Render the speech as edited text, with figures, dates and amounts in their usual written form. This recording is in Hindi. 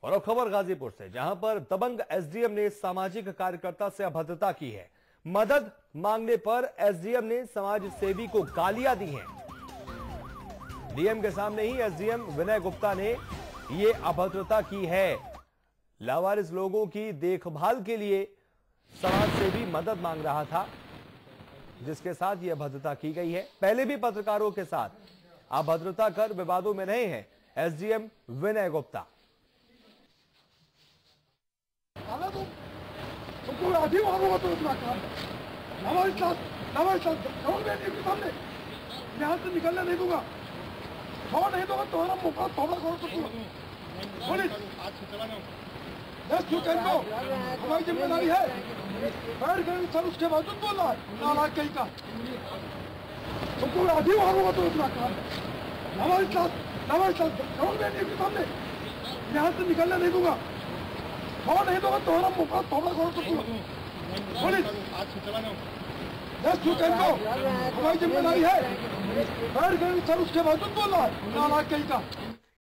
और अब खबर गाजीपुर से, जहां पर दबंग एसडीएम ने सामाजिक कार्यकर्ता से अभद्रता की है। मदद मांगने पर एसडीएम ने समाज सेवी को गालियां दी हैं। डीएम के सामने ही एसडीएम विनय गुप्ता ने यह अभद्रता की है। लावारिस लोगों की देखभाल के लिए समाज सेवी मदद मांग रहा था, जिसके साथ यह अभद्रता की गई है। पहले भी पत्रकारों के साथ अभद्रता कर विवादों में रहे हैं एसडीएम विनय गुप्ता। तुमको अभी मारूंगा तो इतना काम हमारे साथ सामने यहाँ से निकलने नहीं दूंगा, छोड़ नहीं दूंगा। तुम्हारा मुखा थोड़ा करो तो पुलिस हमारी जिम्मेदारी है। बैठ गए सर, उसके बावजूद बोल रहा है नालायक कहीं का। तुमको अभी मारूंगा तो इतना काम हमारे साथ सामने यहाँ से निकलने नहीं दूंगा, छोड़ नहीं दूंगा। तुम्हारा मुखा थोड़ा करो तो पुलिस हमारी जिम्मेदारी है। बैठ गए सर, उसके बावजूद बोल रहा है नालायक कहीं का।